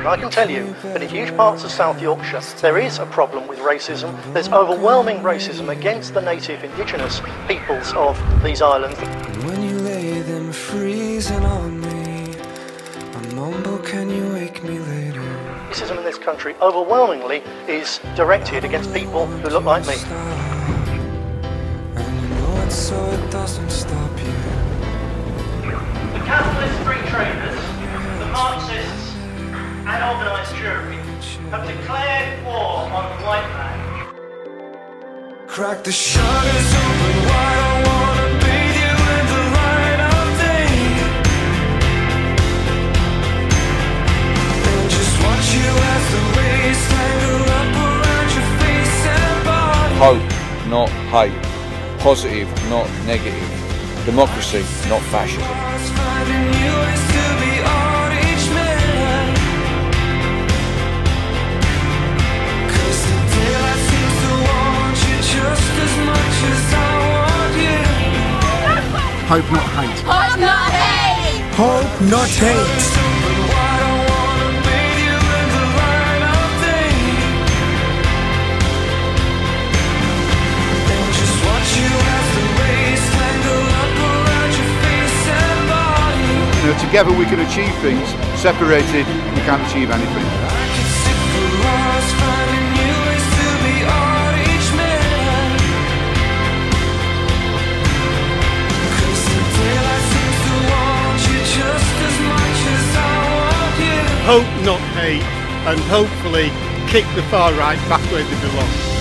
And I can tell you that in huge parts of South Yorkshire there is a problem with racism. There's overwhelming racism against the native indigenous peoples of these islands. When you lay them freezing on me, I mumble, can you wake me later? Racism in this country overwhelmingly is directed against people who look like me. And you know it so it doesn't stop you. The capitalist free traders, the Marxists and organised Jewry have declared war on the white man. Crack the shutters open wide, I wanna bathe you in the light of day. And just watch you as the rays tangle up around your face and body. Hope, not hate. Positive, not negative. Democracy, not fascism. Finding you is to be on each man. 'Cause the daylight seems to want you just as much as I want you. Hope, not hate. Hope, not hate! Hope, not hate. Open wide, I wanna bathe you in the light of day. And just watch you as the rays tangle up around your face and body. You know, together we can achieve things. Separated, we can't achieve anything. I could sit for hours finding new ways to be on each man. 'Cause the daylight seems to want you just as much as I want you. Hope, not hate, and hopefully kick the far right back where they belong.